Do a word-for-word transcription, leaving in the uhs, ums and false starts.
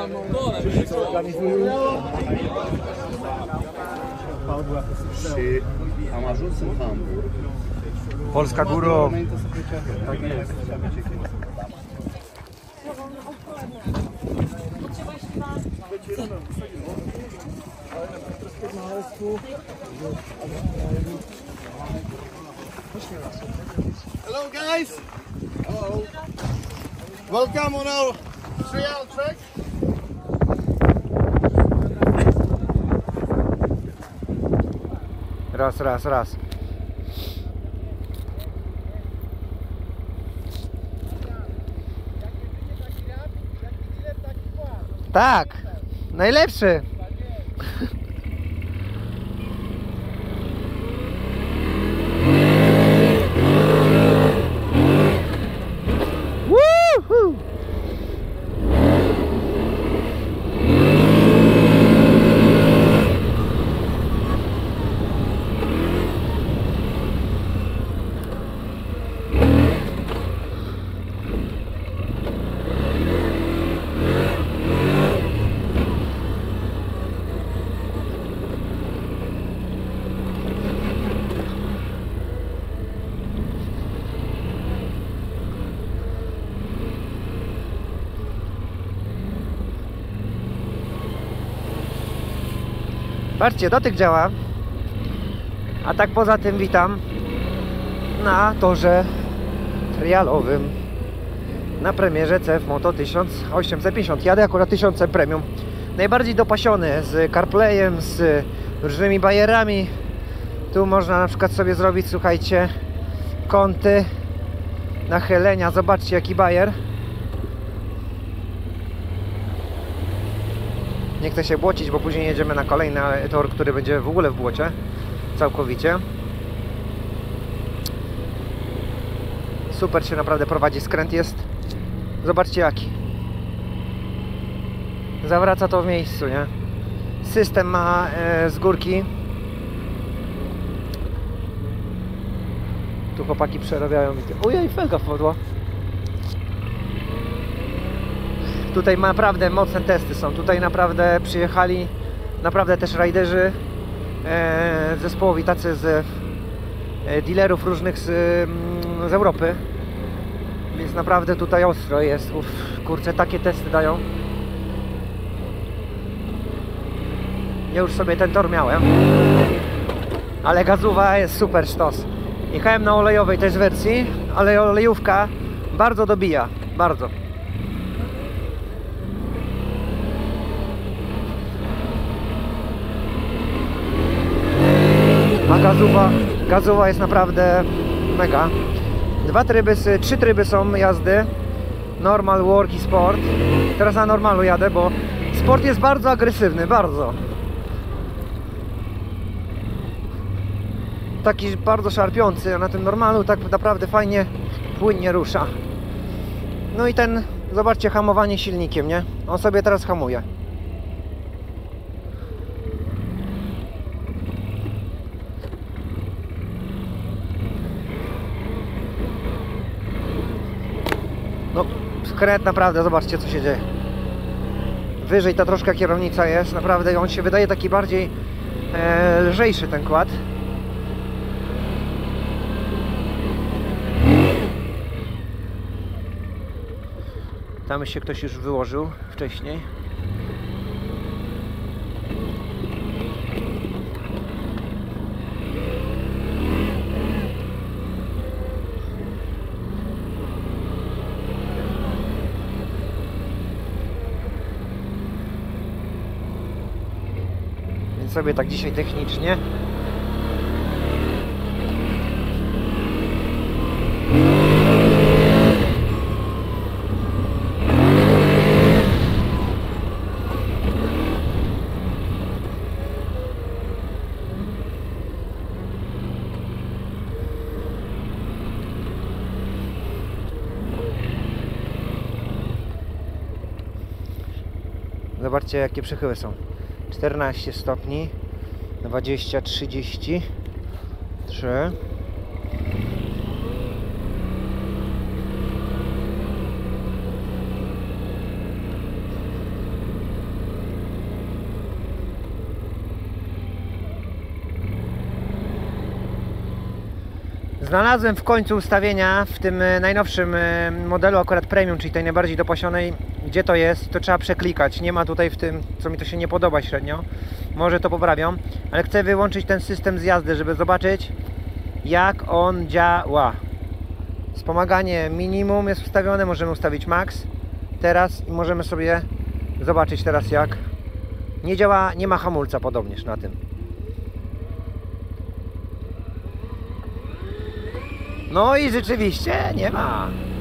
Și am ajuns în Hamburg. Polska górą. Tak jest. Hello guys! Hello! Welcome on our trial trek! Raz, raz, raz. Tak! Najlepszy! Woohoo! Patrzcie, dotyk działa. A tak poza tym witam na torze trialowym na premierze C F Moto tysiąc osiemset pięćdziesiąt. Jadę akurat tysiąc premium. Najbardziej dopasiony, z CarPlayem, z różnymi bajerami. Tu można na przykład sobie zrobić, słuchajcie, kąty, nachylenia. Zobaczcie jaki bajer. Nie chcę się błocić, bo później jedziemy na kolejny tor, który będzie w ogóle w błocie. Całkowicie. Super się naprawdę prowadzi. Skręt jest. Zobaczcie jaki. Zawraca to w miejscu, nie? System ma e, z górki. Tu chłopaki przerabiają mi to. Ojej, felga wpadła. Tutaj naprawdę mocne testy są. Tutaj naprawdę przyjechali naprawdę też rajderzy e, zespołowi, tacy z e, dealerów różnych z, z Europy. Więc naprawdę tutaj ostro jest. Uf, kurczę, takie testy dają. Ja już sobie ten tor miałem. Ale gazowa jest super sztos. Jechałem na olejowej też wersji, ale olejówka bardzo dobija. Bardzo. A gazowa, gazowa jest naprawdę mega. Dwa tryby, trzy tryby są jazdy. Normal, work i sport. Teraz na normalu jadę, bo sport jest bardzo agresywny, bardzo. Taki bardzo szarpiący, a na tym normalu tak naprawdę fajnie, płynnie rusza. No i ten, zobaczcie, hamowanie silnikiem, nie? On sobie teraz hamuje. No, skręt naprawdę, zobaczcie co się dzieje. Wyżej ta troszkę kierownica jest, naprawdę on się wydaje taki bardziej e, lżejszy ten kład. Tam się ktoś już wyłożył wcześniej. Więc sobie tak dzisiaj technicznie. Zobaczcie jakie przechyły są. czternaście stopni, dwadzieścia, trzydzieści, trzy. Znalazłem w końcu ustawienia w tym e, najnowszym e, modelu, akurat premium, czyli tej najbardziej dopasionej, gdzie to jest, to trzeba przeklikać. Nie ma tutaj w tym, co mi to się nie podoba średnio. Może to poprawią, ale chcę wyłączyć ten system z jazdy, żeby zobaczyć, jak on działa. Wspomaganie minimum jest ustawione, możemy ustawić max teraz i możemy sobie zobaczyć teraz, jak nie działa, nie ma hamulca podobnież na tym. No i rzeczywiście nie ma.